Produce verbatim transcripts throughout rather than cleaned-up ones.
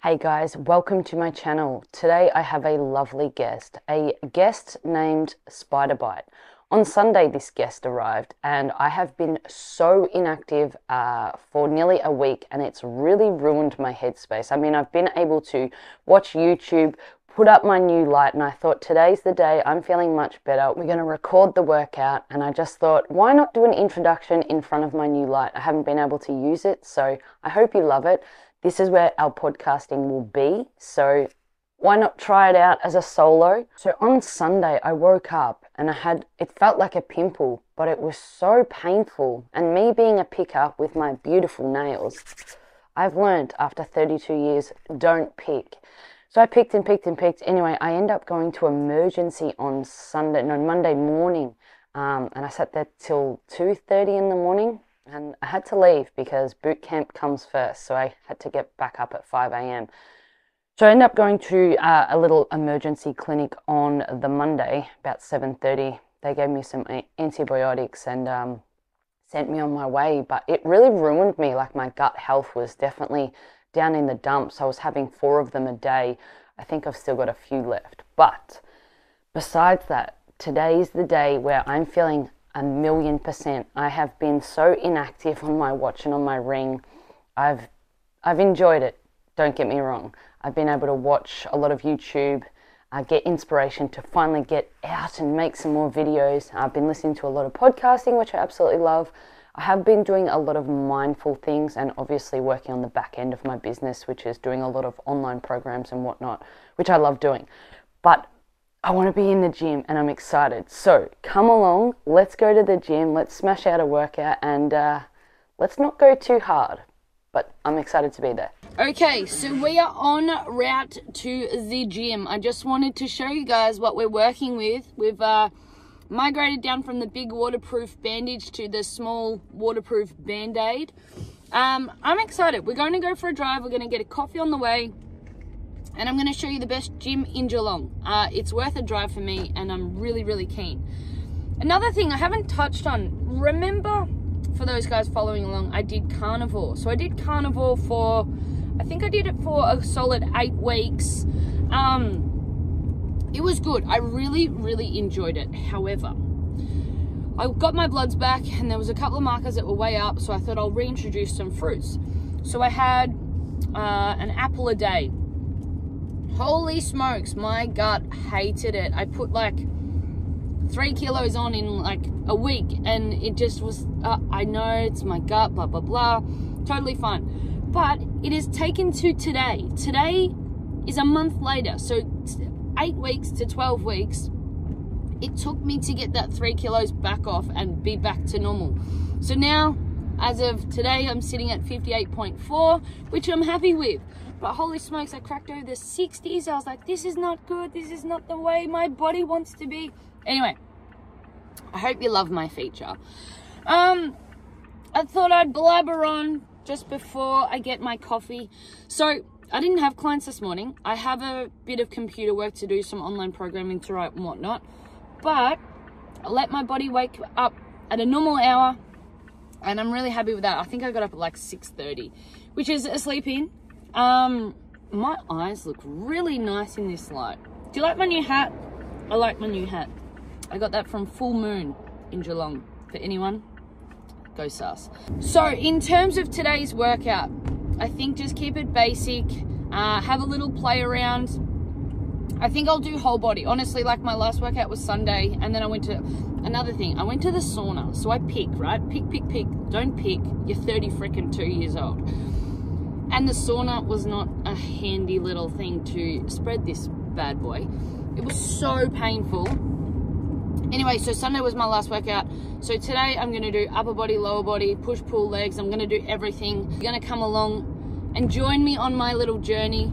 Hey guys, welcome to my channel. Today I have a lovely guest, a guest named Spiderbite. On Sunday this guest arrived and I have been so inactive uh, for nearly a week and it's really ruined my headspace. I mean, I've been able to watch YouTube, put up my new light, and I thought today's the day. I'm feeling much better. We're going to record the workout and I just thought, why not do an introduction in front of my new light? I haven't been able to use it, so I hope you love it. This is where our podcasting will be, so why not try it out as a solo? So on Sunday, I woke up and I had, it felt like a pimple, but it was so painful. And me being a picker with my beautiful nails, I've learned after thirty-two years, don't pick. So I picked and picked and picked. Anyway, I end up going to emergency on Sunday, no, Monday morning. Um, and I sat there till two thirty in the morning. And I had to leave because boot camp comes first, so I had to get back up at five A M So I ended up going to uh, a little emergency clinic on the Monday, about seven thirty. They gave me some antibiotics and um, sent me on my way, but it really ruined me. Like, my gut health was definitely down in the dumps. I was having four of them a day. I think I've still got a few left. But besides that, today is the day where I'm feeling a million percent. I have been so inactive on my watch and on my ring. I've I've enjoyed it, don't get me wrong. I've been able to watch a lot of YouTube, uh, get inspiration to finally get out and make some more videos. I've been listening to a lot of podcasting, which I absolutely love. I have been doing a lot of mindful things and obviously working on the back end of my business, which is doing a lot of online programs and whatnot, which I love doing. But I want to be in the gym and I'm excited. So come along, let's go to the gym, let's smash out a workout and uh, let's not go too hard, but I'm excited to be there. Okay, so we are en route to the gym. I just wanted to show you guys what we're working with. We've uh, migrated down from the big waterproof bandage to the small waterproof band-aid. Um, I'm excited. We're going to go for a drive. We're going to get a coffee on the way. And I'm going to show you the best gym in Geelong. Uh, it's worth a drive for me, and I'm really, really keen. Another thing I haven't touched on, remember, for those guys following along, I did carnivore. So I did carnivore for, I think I did it for a solid eight weeks. Um, it was good. I really, really enjoyed it. However, I got my bloods back, and there was a couple of markers that were way up, so I thought I'll reintroduce some fruits. So I had uh, an apple a day. Holy smokes, my gut hated it. I put like three kilos on in like a week and it just was, uh, I know it's my gut, blah, blah, blah. Totally fine. But it is taken to today. Today is a month later. So eight weeks to twelve weeks, it took me to get that three kilos back off and be back to normal. So now, as of today, I'm sitting at fifty-eight point four, which I'm happy with. But holy smokes, I cracked over the sixties. I was like, this is not good. This is not the way my body wants to be. Anyway, I hope you love my feature. Um, I thought I'd blabber on just before I get my coffee. So I didn't have clients this morning. I have a bit of computer work to do, some online programming to write and whatnot. But I let my body wake up at a normal hour. And I'm really happy with that. I think I got up at like six thirty, which is a sleep in. Um, my eyes look really nice in this light. Do you like my new hat? I like my new hat. I got that from Full Moon in Geelong. For anyone, go sus. So in terms of today's workout, I think just keep it basic. Uh, have a little play around. I think I'll do whole body. Honestly, like my last workout was Sunday, and then I went to, another thing, I went to the sauna. So I pick, right? Pick, pick, pick. Don't pick. You're thirty freaking two years old. And the sauna was not a handy little thing to spread this bad boy. It was so painful. Anyway, so Sunday was my last workout. So today I'm going to do upper body, lower body, push, pull, legs. I'm going to do everything. You're going to come along and join me on my little journey.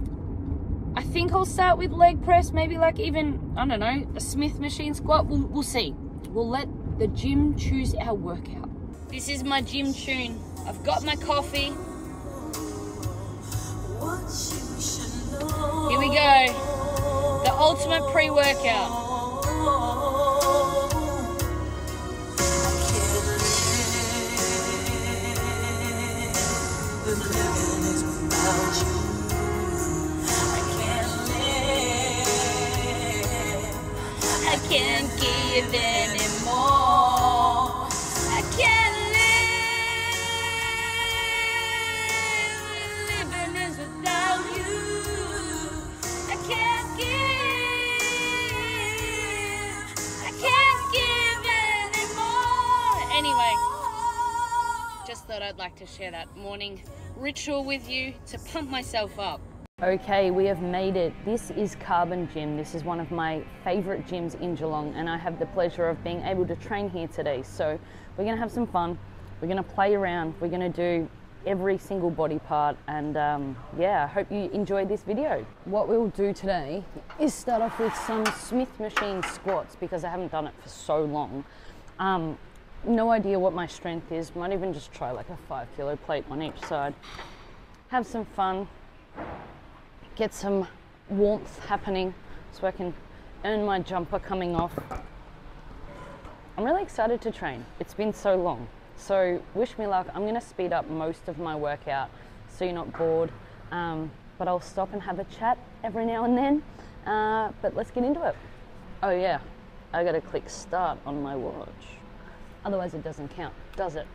I think I'll start with leg press, maybe like even, I don't know, a Smith machine squat. We'll, we'll see. We'll let the gym choose our workout. This is my gym tune. I've got my coffee. Here we go. The ultimate pre-workout. Living is without you. give anymore. I can't live, living is without you. I can't give, I can't give anymore. Anyway, just thought I'd like to share that morning ritual with you to pump myself up. Okay, we have made it. This is Carbon Gym. This is one of my favorite gyms in Geelong, and I have the pleasure of being able to train here today. So we're gonna have some fun. We're gonna play around. We're gonna do every single body part, and um, yeah, I hope you enjoyed this video. What we'll do today is start off with some Smith machine squats because I haven't done it for so long. Um, no idea what my strength is. Might even just try like a five kilo plate on each side. Have some fun. Get some warmth happening so I can earn my jumper coming off. I'm really excited to train. It's been so long. So wish me luck. I'm gonna speed up most of my workout so you're not bored. Um, but I'll stop and have a chat every now and then. Uh, but let's get into it. Oh yeah, I gotta click start on my watch. Otherwise it doesn't count, does it?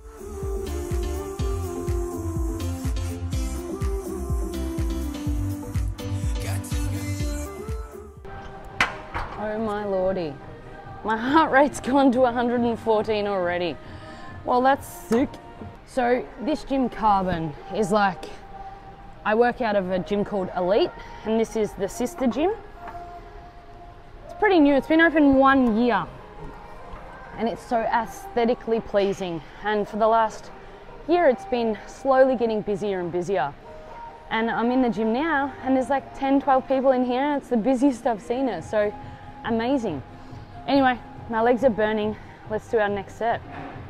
Oh my lordy, my heart rate's gone to one hundred fourteen already. Well, that's sick. So this gym Carbon is like, I work out of a gym called Elite, and this is the sister gym. It's pretty new, it's been open one year, and it's so aesthetically pleasing. And for the last year, it's been slowly getting busier and busier. And I'm in the gym now, and there's like ten, twelve people in here, and it's the busiest I've seen it. So amazing. Anyway, my legs are burning. Let's do our next set.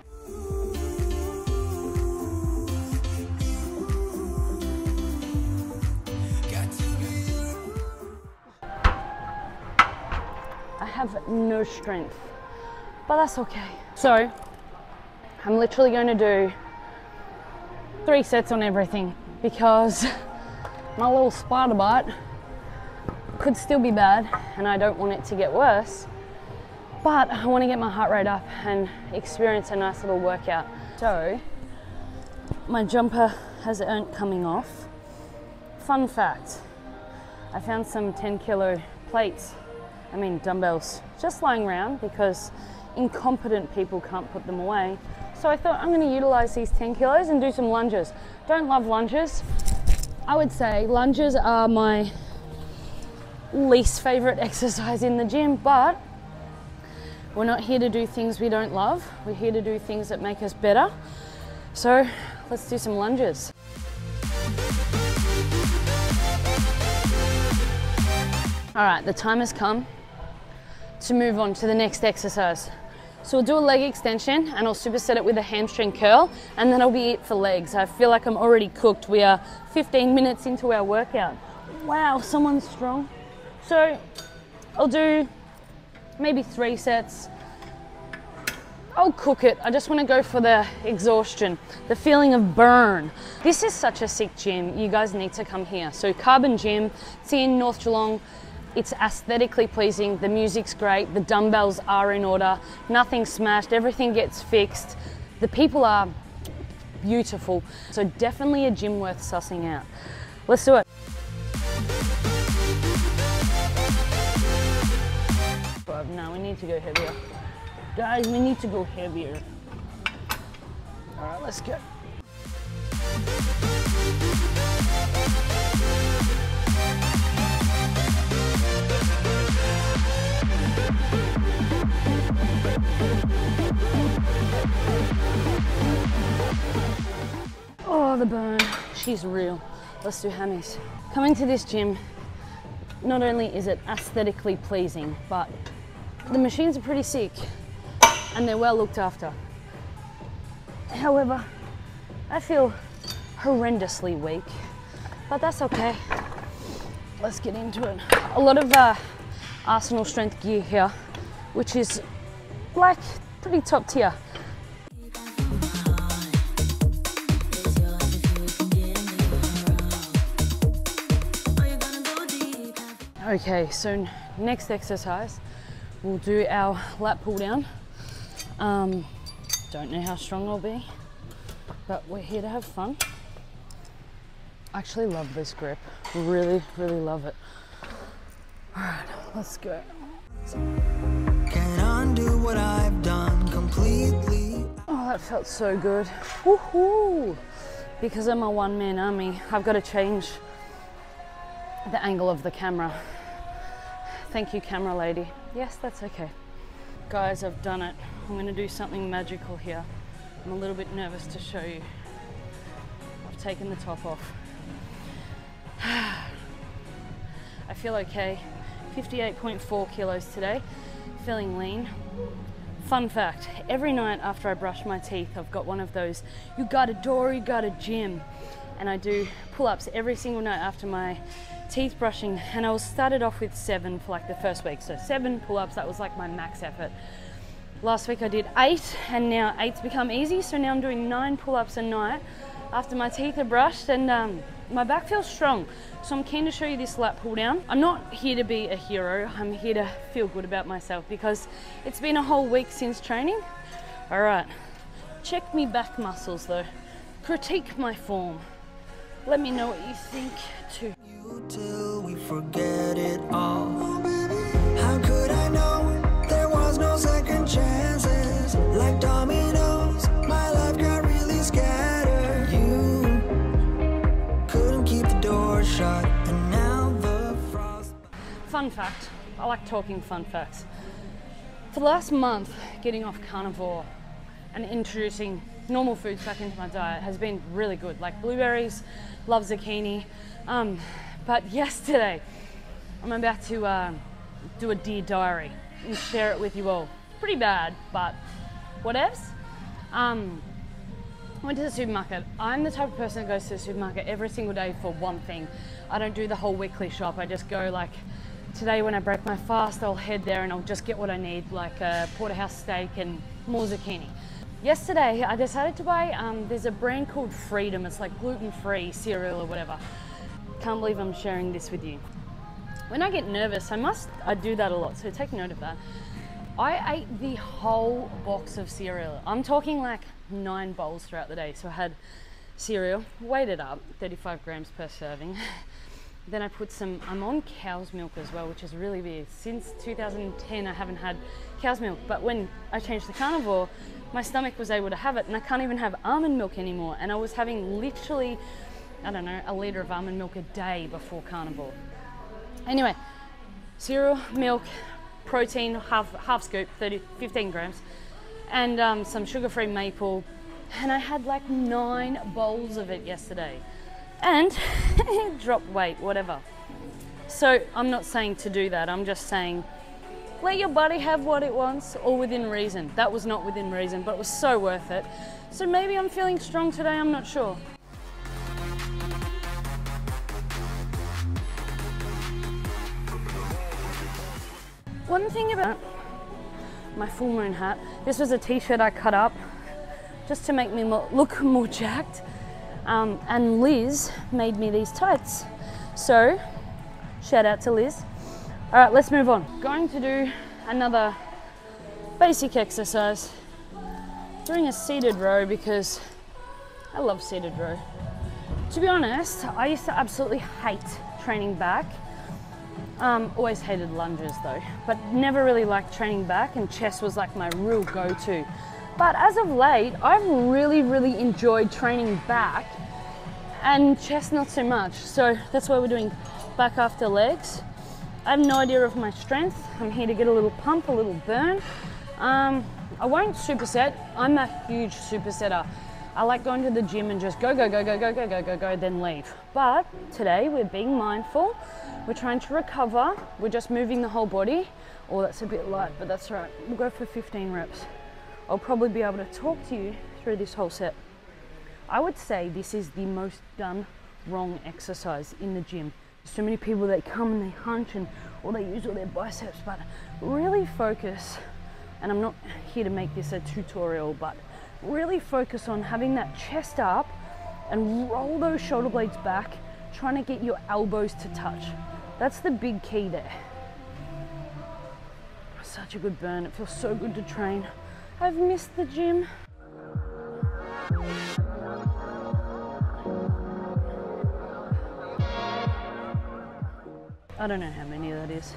I have no strength, but that's okay. So I'm literally going to do three sets on everything because my little spider bite could still be bad and I don't want it to get worse, but I want to get my heart rate up and experience a nice little workout. So my jumper has earned coming off. Fun fact, I found some ten kilo plates, I mean dumbbells, just lying around because incompetent people can't put them away. So I thought I'm going to utilize these ten kilos and do some lunges. Don't love lunges. I would say lunges are my least favorite exercise in the gym, but we're not here to do things we don't love. We're here to do things that make us better. So let's do some lunges. All right, the time has come to move on to the next exercise. So we'll do a leg extension and I'll superset it with a hamstring curl, and that'll be it for legs. I feel like I'm already cooked. We are fifteen minutes into our workout. Wow, someone's strong. So I'll do maybe three sets. I'll cook it. I just want to go for the exhaustion, the feeling of burn. This is such a sick gym. You guys need to come here. So Carbon Gym, it's in North Geelong. It's aesthetically pleasing. The music's great. The dumbbells are in order. Nothing's smashed. Everything gets fixed. The people are beautiful. So definitely a gym worth sussing out. Let's do it. No, we need to go heavier. Guys, we need to go heavier. All right, let's go. Oh, the burn. She's real. Let's do hammies. Coming to this gym, not only is it aesthetically pleasing, but the machines are pretty sick and they're well looked after. However, I feel horrendously weak, but that's okay. Let's get into it. A lot of uh, Arsenal strength gear here, which is like pretty top tier. Okay, so next exercise, we'll do our lat pull down. Um, don't know how strong I'll be, but we're here to have fun. I actually love this grip. Really, really love it. All right, let's go. Can't undo what I've done completely. Oh, that felt so good. Woohoo! Because I'm a one-man army, I've got to change the angle of the camera. Thank you, camera lady. Yes, that's okay. Guys, I've done it. I'm gonna do something magical here. I'm a little bit nervous to show you. I've taken the top off. I feel okay. fifty-eight point four kilos today, feeling lean. Fun fact, every night after I brush my teeth, I've got one of those, you got a door, you got a gym. And I do pull-ups every single night after my teeth brushing. And I was started off with seven for like the first week. So seven pull-ups, that was like my max effort. Last week I did eight, and now eight's become easy. So now I'm doing nine pull-ups a night after my teeth are brushed, and um, my back feels strong. So I'm keen to show you this lat pull down. I'm not here to be a hero. I'm here to feel good about myself because it's been a whole week since training. All right, check me back muscles though. Critique my form. Let me know what you think too. You till we forget it all. How could I know there was no second chances? Like dominoes, my life got really scattered. You couldn't keep the door shut, and now the frost. Fun fact, I like talking fun facts. For the last month, getting off carnivore and introducing normal foods back into my diet has been really good. Like blueberries, love zucchini. Um, but yesterday, I'm about to uh, do a dear diary and share it with you all. Pretty bad, but whatevs. Um, I went to the supermarket. I'm the type of person that goes to the supermarket every single day for one thing. I don't do the whole weekly shop. I just go like, today when I break my fast, I'll head there and I'll just get what I need, like a porterhouse steak and more zucchini. Yesterday, I decided to buy, um, there's a brand called Freedom. It's like gluten-free cereal or whatever. Can't believe I'm sharing this with you. When I get nervous, I must, I do that a lot, so take note of that. I ate the whole box of cereal. I'm talking like nine bowls throughout the day. So I had cereal, weighed it up, thirty-five grams per serving. Then I put some, I'm on cow's milk as well, which is really weird. Since two thousand ten, I haven't had cow's milk, but when I changed to carnivore, my stomach was able to have it, and I can't even have almond milk anymore. And I was having literally, I don't know, a litre of almond milk a day before carnivore. Anyway, cereal, milk, protein, half, half scoop, thirty, fifteen grams, and um, some sugar-free maple. And I had like nine bowls of it yesterday. And it dropped weight, whatever. So I'm not saying to do that, I'm just saying let your body have what it wants, all within reason. That was not within reason, but it was so worth it. So maybe I'm feeling strong today, I'm not sure. One thing about my full moon hat, this was a t-shirt I cut up just to make me look more jacked. Um, and Liz made me these tights. So, shout out to Liz. All right, let's move on. Going to do another basic exercise. Doing a seated row because I love seated row. To be honest, I used to absolutely hate training back. Um, always hated lunges though, but never really liked training back, and chest was like my real go-to. But as of late, I've really, really enjoyed training back and chest not so much. So that's why we're doing back after legs. I have no idea of my strength. I'm here to get a little pump, a little burn. Um, I won't superset. I'm a huge supersetter. I like going to the gym and just go, go, go, go, go, go, go, go, go, then leave. But today we're being mindful. We're trying to recover. We're just moving the whole body. Oh, that's a bit light, but that's right. We'll go for fifteen reps. I'll probably be able to talk to you through this whole set. I would say this is the most done wrong exercise in the gym. So many people that come and they hunch and or they use all their biceps, but really focus, and I'm not here to make this a tutorial, but really focus on having that chest up and roll those shoulder blades back, trying to get your elbows to touch. That's the big key there. such a good burn. It feels so good to train. I've missed the gym. I don't know how many that is,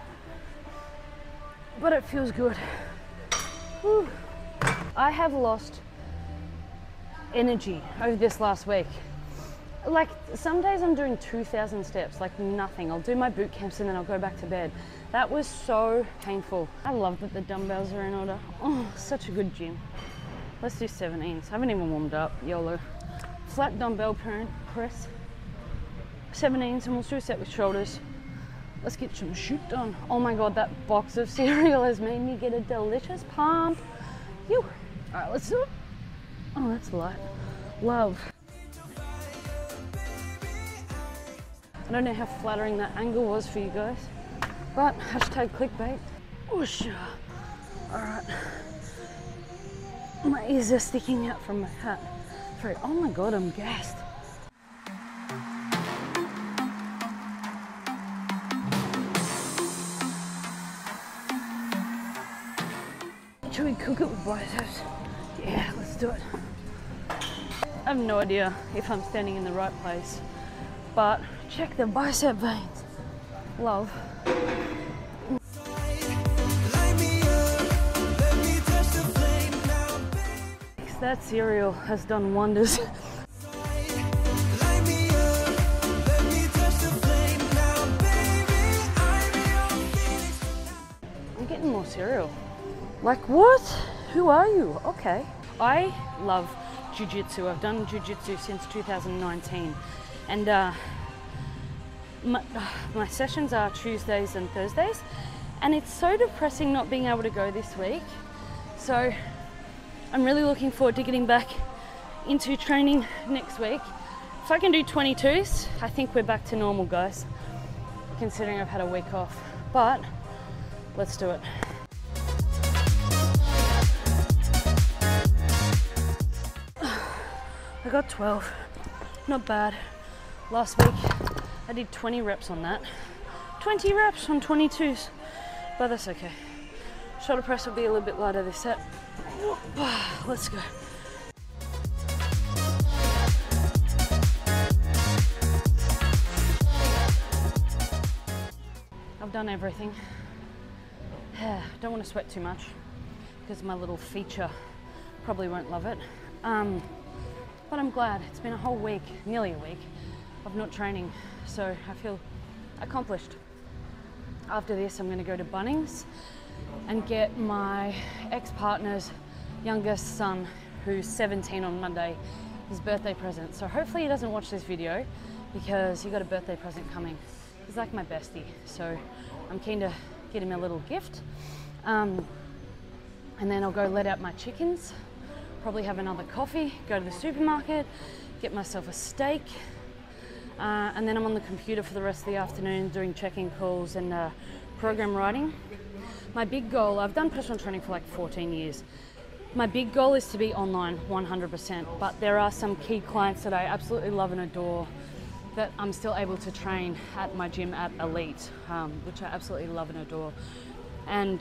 but it feels good. Whew. I have lost energy over this last week. Like some days I'm doing two thousand steps, like nothing. I'll do my boot camps and then I'll go back to bed. That was so painful. I love that the dumbbells are in order. Oh, such a good gym. Let's do seventeens. I haven't even warmed up, YOLO. Flat dumbbell press, seventeens, and we'll do a set with shoulders. Let's get some shoot done. Oh my God, that box of cereal has made me get a delicious pump. Phew. All right, let's do it. Oh, that's light. Love. I don't know how flattering that angle was for you guys, but hashtag clickbait. Whoosh. All right. My ears are sticking out from my hat. Sorry. Oh my God, I'm gassed. Should we cook it with biceps? Yeah, let's do it. I have no idea if I'm standing in the right place, but check the bicep veins. Love. That cereal has done wonders. I'm getting more cereal. Like what? Who are you? Okay. I love jiu-jitsu. I've done jiu-jitsu since two thousand nineteen, and uh, my, uh, my sessions are Tuesdays and Thursdays, and it's so depressing not being able to go this week. So I'm really looking forward to getting back into training next week. If I can do twenty-twos, I think we're back to normal, guys, considering I've had a week off, but let's do it. I got twelve, not bad. Last week I did twenty reps on that. twenty reps on twenty-twos, but that's okay. Shoulder press will be a little bit lighter this set. Let's go. I've done everything. Don't want to sweat too much because my little feature probably won't love it. Um, But I'm glad. It's been a whole week, nearly a week, of not training, so I feel accomplished. After this, I'm going to go to Bunnings and get my ex-partner's youngest son, who's seventeen on Monday, his birthday present. So hopefully he doesn't watch this video because he got a birthday present coming. He's like my bestie, so I'm keen to get him a little gift. Um, and then I'll go let out my chickens. Probably have another coffee, go to the supermarket, get myself a steak, uh, and then I'm on the computer for the rest of the afternoon doing check-in calls and uh, program writing. My big goal, I've done personal training for like fourteen years. My big goal is to be online one hundred percent, but there are some key clients that I absolutely love and adore that I'm still able to train at my gym at Elite, um, which I absolutely love and adore. And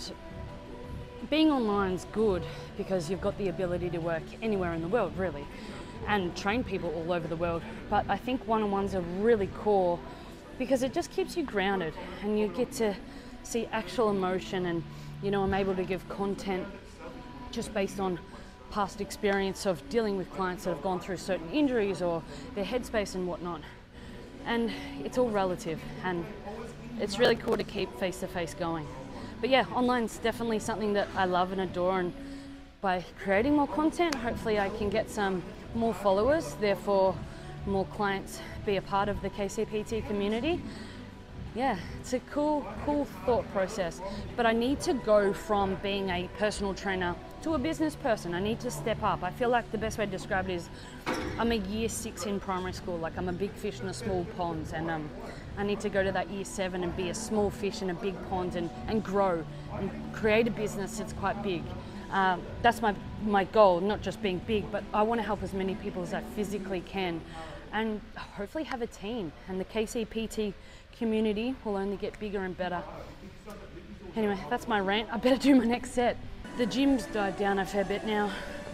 being online is good because you've got the ability to work anywhere in the world, really, and train people all over the world. But I think one-on-ones are really core because it just keeps you grounded and you get to see actual emotion, and you know, I'm able to give content just based on past experience of dealing with clients that have gone through certain injuries or their headspace and whatnot. And it's all relative, and it's really cool to keep face-to-face going. But yeah, online's definitely something that I love and adore, and by creating more content, hopefully I can get some more followers, therefore more clients be a part of the K C P T community. Yeah, it's a cool, cool thought process. But I need to go from being a personal trainer to a business person. I need to step up. I feel like the best way to describe it is I'm a year six in primary school. Like I'm a big fish in a small pond, and um, I need to go to that year seven and be a small fish in a big pond and, and grow and create a business that's quite big. Um, that's my, my goal, not just being big, but I want to help as many people as I physically can and hopefully have a team. And the K C P T community will only get bigger and better. Anyway, that's my rant. I better do my next set. The gym's died down a fair bit now,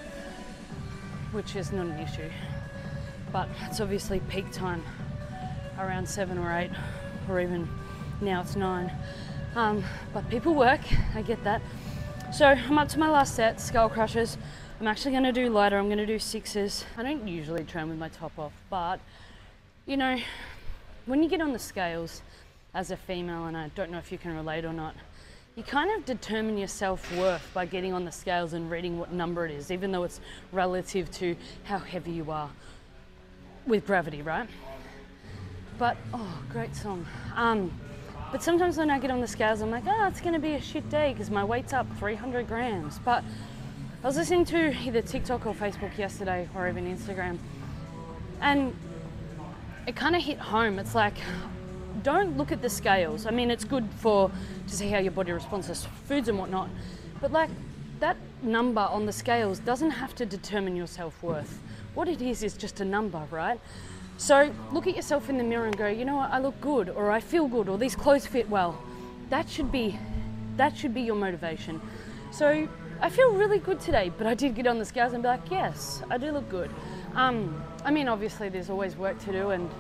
which is not an issue, but it's obviously peak time around seven or eight, or even now it's nine. Um, but people work, I get that. So I'm up to my last set, skull crushers. I'm actually gonna do lighter, I'm gonna do sixes. I don't usually train with my top off, but you know, when you get on the scales as a female, and I don't know if you can relate or not, you kind of determine your self-worth by getting on the scales and reading what number it is, even though it's relative to how heavy you are with gravity, right? But, oh, great song. Um, but sometimes when I get on the scales, I'm like, oh, it's gonna be a shit day because my weight's up three hundred grams. But I was listening to either TikTok or Facebook yesterday, or even Instagram, and it kind of hit home. It's like, don't look at the scales. I mean, it's good for to see how your body responds to foods and whatnot, but like that number on the scales doesn't have to determine your self-worth. What it is is just a number, right? So look at yourself in the mirror and go, you know what, I look good, or I feel good, or these clothes fit well. That should be, that should be your motivation. So I feel really good today, but I did get on the scales and be like, yes, I do look good. Um, I mean, obviously there's always work to do and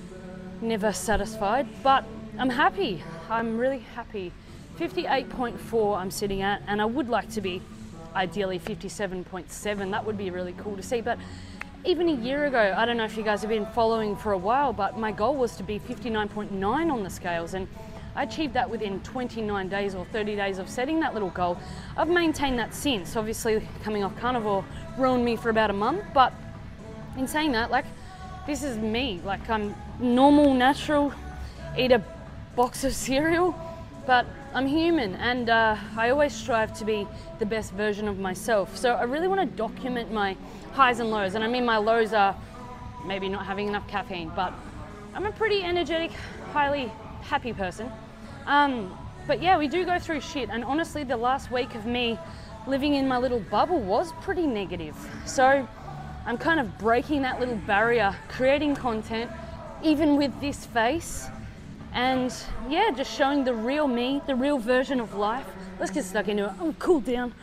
never satisfied, but I'm happy. I'm really happy. fifty-eight point four I'm sitting at, and I would like to be ideally fifty-seven point seven. That would be really cool to see. But even a year ago, I don't know if you guys have been following for a while, but my goal was to be fifty-nine point nine on the scales, and I achieved that within twenty-nine days or thirty days of setting that little goal. I've maintained that since. Obviously coming off carnivore ruined me for about a month, but in saying that, like, this is me. Like, I'm normal, natural, eat a box of cereal, but I'm human, and uh, I always strive to be the best version of myself. So I really want to document my highs and lows, and I mean my lows are maybe not having enough caffeine, but I'm a pretty energetic, highly happy person. Um, but yeah, we do go through shit, and honestly the last week of me living in my little bubble was pretty negative. So I'm kind of breaking that little barrier, creating content, even with this face, and yeah, just showing the real me, the real version of life. Let's get stuck into it. Oh, cool down.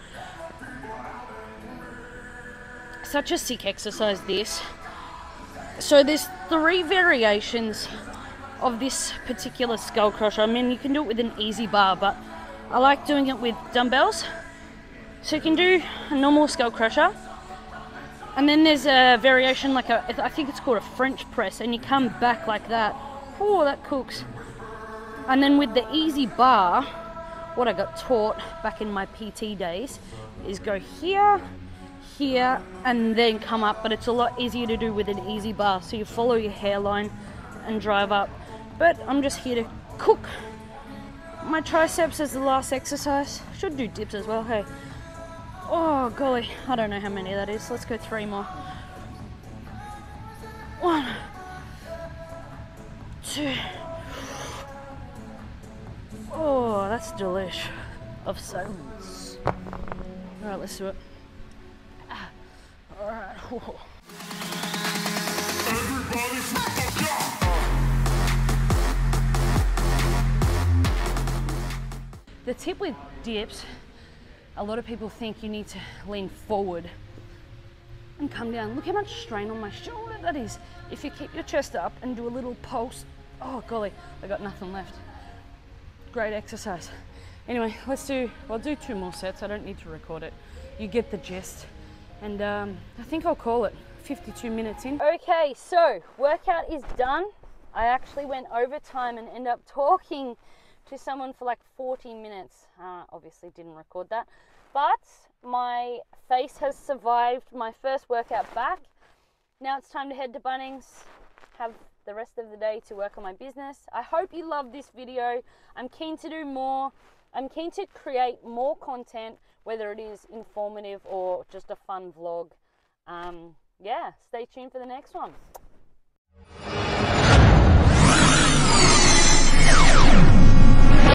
Such a sick exercise, this. So there's three variations of this particular skull crusher. I mean, you can do it with an easy bar, but I like doing it with dumbbells. So you can do a normal skull crusher, and then there's a variation like a, I think it's called a French press, and you come back like that. Oh, that cooks. And then with the easy bar, what I got taught back in my P T days is go here, here, and then come up, but it's a lot easier to do with an easy bar. So you follow your hairline and drive up. But I'm just here to cook my triceps as the last exercise. Should do dips as well, hey. Oh golly, I don't know how many that is. Let's go three more. One, two. Oh, that's delish of silence. All right, let's do it. Ah, all right. Oh. The tip with dips, a lot of people think you need to lean forward and come down. Look how much strain on my shoulder that is. If you keep your chest up and do a little pulse, oh golly, I got nothing left. Great exercise. Anyway, let's do, I'll do two more sets. I don't need to record it. You get the gist. And um, I think I'll call it fifty-two minutes in. Okay, so workout is done. I actually went overtime and ended up talking to someone for like forty minutes. Uh, obviously didn't record that. But my face has survived my first workout back. Now it's time to head to Bunnings, have the rest of the day to work on my business. I hope you love this video. I'm keen to do more. I'm keen to create more content, whether it is informative or just a fun vlog. Um, yeah, stay tuned for the next one.